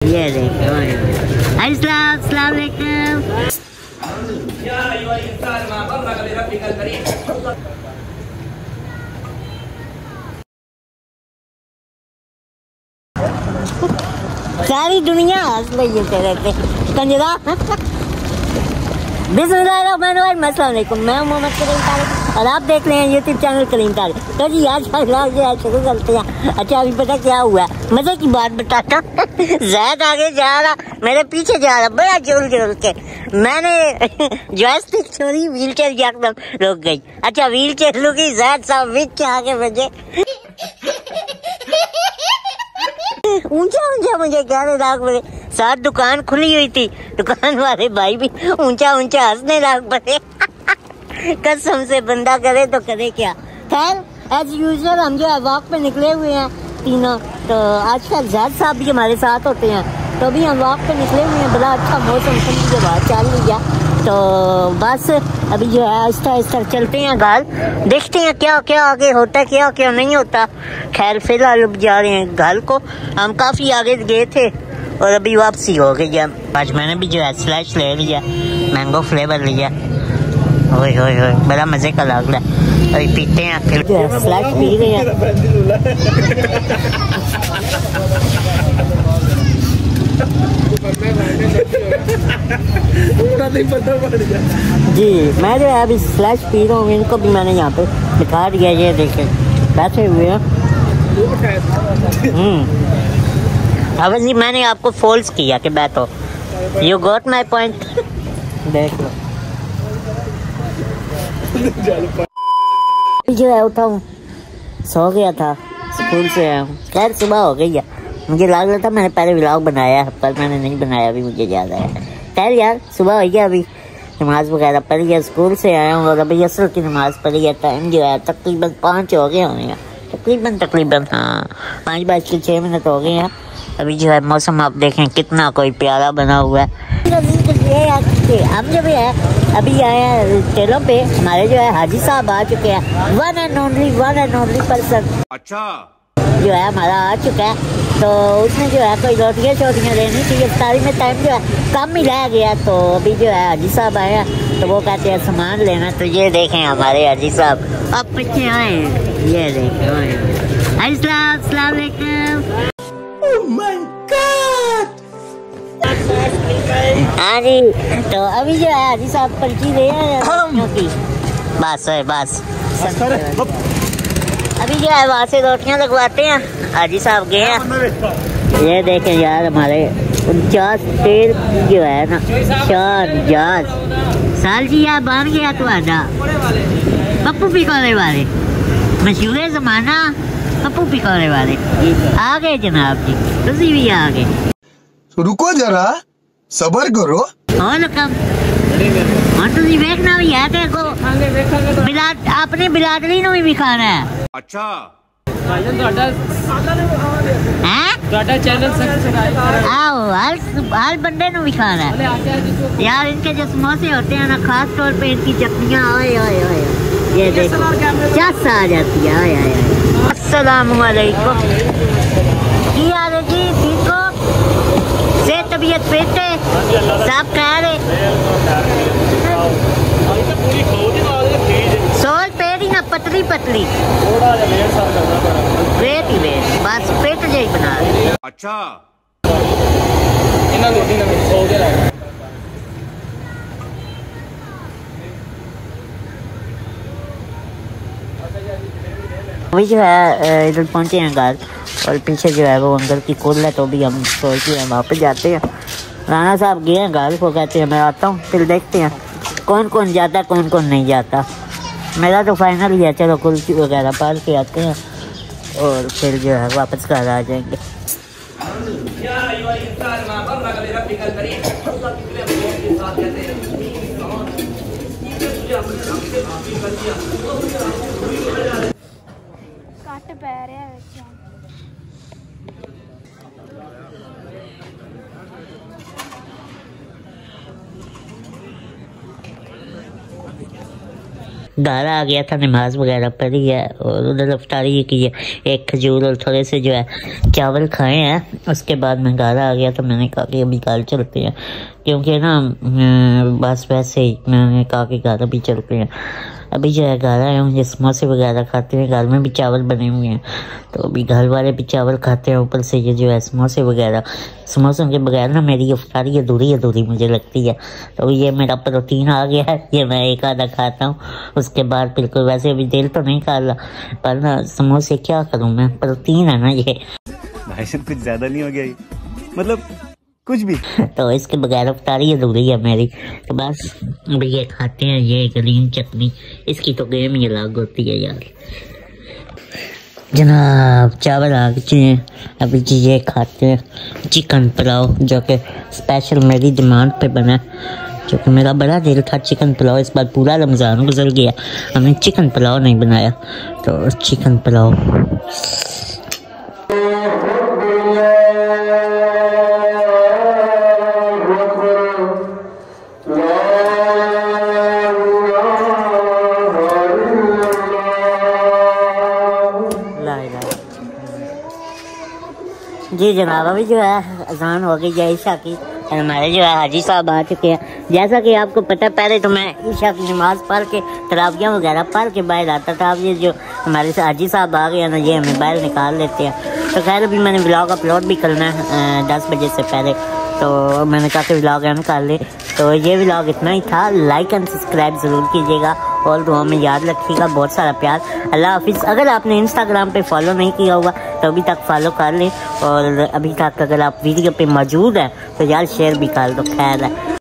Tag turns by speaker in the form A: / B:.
A: ये देखो अस्सलाम वालेकुम। सारी दुनिया हंस रही है तेरे पे कंजरा। बिस्मिल्लाहिर्रहमानिर्रहीम, अस्सलाम वालेकुम। मैं मोहम्मद करीम तारिक और आप देख रहे हैं यूट्यूब चैनल करीम तारिक। तो जी आज शुरू करते हैं। अच्छा अभी पता क्या हुआ, मजे की बात बताता। ज़ैद आगे जा रहा, मेरे पीछे जा रहा बड़ा जोर के। मैंने जॉयस्टिक छोड़ी, व्हील चेयर एकदम रुक गई। अच्छा व्हील चेयर रुकी, ज़ैद साहब बीच आगे बजे ऊंचा मुझे कह रहे लाग पड़े। साथ दुकान खुली हुई थी, दुकान वाले भाई भी ऊंचा हंसने लाग पड़े। कसम से बंदा करे तो करे क्या। खैर एज यूजुअल हम जो है वॉक पे निकले हुए हैं तीनों। तो आजकल ज़ैद साहब भी हमारे साथ होते हैं, तो अभी हम वॉक पे निकले हुए हैं। बड़ा अच्छा मौसम, ठंडी हवा चल रही है। तो बस अभी जो है आहिस्ता चलते हैं घर, देखते हैं क्या क्या आगे होता है, क्या क्या नहीं होता। खैर फिलहाल अब जा रहे हैं घर को। हम काफ़ी आगे गए थे और अभी वापसी हो गई है। आज मैंने भी जो है स्लैश ले लिया, मैंगो फ्लेवर लिया। ओए बड़ा मज़े का लग रहा है। अभी पीते हैं, फिर जो है स्लैश पी रहे हैं। जी मैं जो है अभी स्लैश पी रहा हूँ। इनको भी मैंने यहाँ पे दिखा दिया, ये देखें बैठे हुए हैं। अब जी मैंने आपको फोल्स किया कि बैठो। You got my point. देख लो जो है उठा हूँ, सो गया था, स्कूल से आया हूँ। खैर सुबह हो गई है। मुझे लग रहा था मैंने पहले व्लॉग बनाया है, पर मैंने नहीं बनाया, अभी मुझे याद आया। खैर यार सुबह हो गया, अभी नमाज वगैरह पढ़ी है, स्कूल से आया हूँ और अभी असर की नमाज पढ़ी है। टाइम जो है तकरीबन 5 हो गए होंगे, तकरीबन हाँ 5:06 हो गए हैं। अभी जो है मौसम आप देखें कितना कोई प्यारा बना हुआ है। हम जो भी है अभी आए हैं टेलों पे, हमारे जो है हाजी साहब आ चुके हैं। वन एंड ओनली पर्सन अच्छा जो है हमारा आ चुका है। तो उसने जो है कोई रोटियाँ छोटियाँ लेनी थी, इफ्तारी में टाइम जो है कम ही रह गया। तो अभी जो है हाजी साहब आए हैं, तो वो कहते हैं सामान लेना। तो ये देखें हमारे हाजी साहब अब पीछे आए, ये देखें। अस्सलाम वालेकुम। हाँ जी, तो अभी जो है हाजी साहब पर्ची दे रहे हैं। बस अभी जो है वहाँ से रोटियाँ लगवाते हैं। हाजी साहब गए हैं। ये देखें यार हमारे 49 पेड़ जो है ना, 49 साल जी यार बन गया तो आजा। पप्पू पिकोरे वाले मशहूर जमाना, पप्पू पिकोरे वाले आ गए जनाब जी, तुसी भी आ गए।
B: रुको जरा सबर करो।
A: और तुसी देखना भी है देखो, आपने बिलादरी नु भी खाना है। अच्छा आओ हर बंदे नु भी खाना है यार। इनके जो समोसे होते हैं ना, खास तौर पे इनकी चटनियाँ, ये देखो चस आ जाती है। अस्सलाम वालेकुम, की हाल है जी? ठीक हो? सेहत तबीयत पेटे सब कह रहे सोल पेट ही ना पतली वेट ही बस पेट जही बना रहे। अच्छा अभी जो है इधर पहुंचे हैं घर, और पीछे जो है वो अंदर की कुल है। तो भी हम सोचते हैं वहाँ पे जाते हैं। राना साहब गए हैं घर को, कहते हैं मैं आता हूँ, फिर देखते हैं कौन जाता कौन नहीं जाता। मेरा तो फाइनल ही है, चलो कुल्फी वगैरह पाल के आते हैं और फिर जो है वापस घर आ जाएंगे।
C: ਕੱਟ ਪੈ ਰਿਹਾ ਵਿੱਚ।
A: घर आ गया था, नमाज वगैरह पढ़ी है और उधर इफ्तारी की है, एक खजूर और थोड़े से जो है चावल खाए हैं। उसके बाद मैं घर आ गया तो मैंने कहा कि अभी घर चलते हैं, क्योंकि ना बस वैसे ही मैंने कहा कि घर अभी चलते हैं। अभी जो है घर आए होंगे, समोसे वगैरह खाते हैं, घर में भी चावल बने हुए हैं तो अभी घर वाले भी चावल खाते हैं, ऊपर से ये जो है समोसे वगैरह। समोसों के बगैर ना मेरी इफ्तारी अधूरी मुझे लगती है। तो ये मेरा प्रोटीन आ गया है, ये मैं एक आधा खाता हूँ, उसके बाद बिल्कुल वैसे अभी दिल तो नहीं कर रहा, पर ना समोसे क्या करूँ मैं, प्रोटीन है ना ये।
D: भाई साहब कुछ ज्यादा नहीं हो गया ये, मतलब कुछ भी।
A: तो इसके बगैर इफ्तारी अधूरी है मेरी। तो बस अभी ये खाते हैं, ये ग्रीन चटनी, इसकी तो गेम ही अलग होती है यार। जनाब चावल आ गए हैं, अभी जी ये खाते हैं चिकन पुलाव, जो कि स्पेशल मेरी डिमांड पे बना है, जो कि मेरा बड़ा दिल था चिकन पुलाव। इस बार पूरा रमज़ान गुजर गया, हमने चिकन पुलाव नहीं बनाया, तो चिकन पुलाव। जी जनाब अभी जो है अजान हो गई है ईशा की, हमारे जो है हाजी साहब आ चुके हैं। जैसा कि आपको पता है, पहले तो मैं ईशा की नमाज़ पढ़ के तरावियाँ वगैरह पढ़ के बाहर आता था। अब ये जो हमारे हाजी साहब आ गए ना, ये हमें बाहर निकाल लेते हैं। तो खैर अभी मैंने व्लॉग अपलोड भी करना है 10 बजे से पहले, तो मैंने कहा कि व्लॉग एंड कर ले। तो ये व्लॉग इतना ही था, लाइक एंड सब्सक्राइब ज़रूर कीजिएगा और दुआ में याद रखिएगा, बहुत सारा प्यार। अल्लाह हाफिज़। अगर आपने इंस्टाग्राम पे फॉलो नहीं किया होगा तो अभी तक फॉलो कर लें, और अभी तक अगर आप वीडियो पे मौजूद हैं तो यार शेयर भी कर दो, खैर है।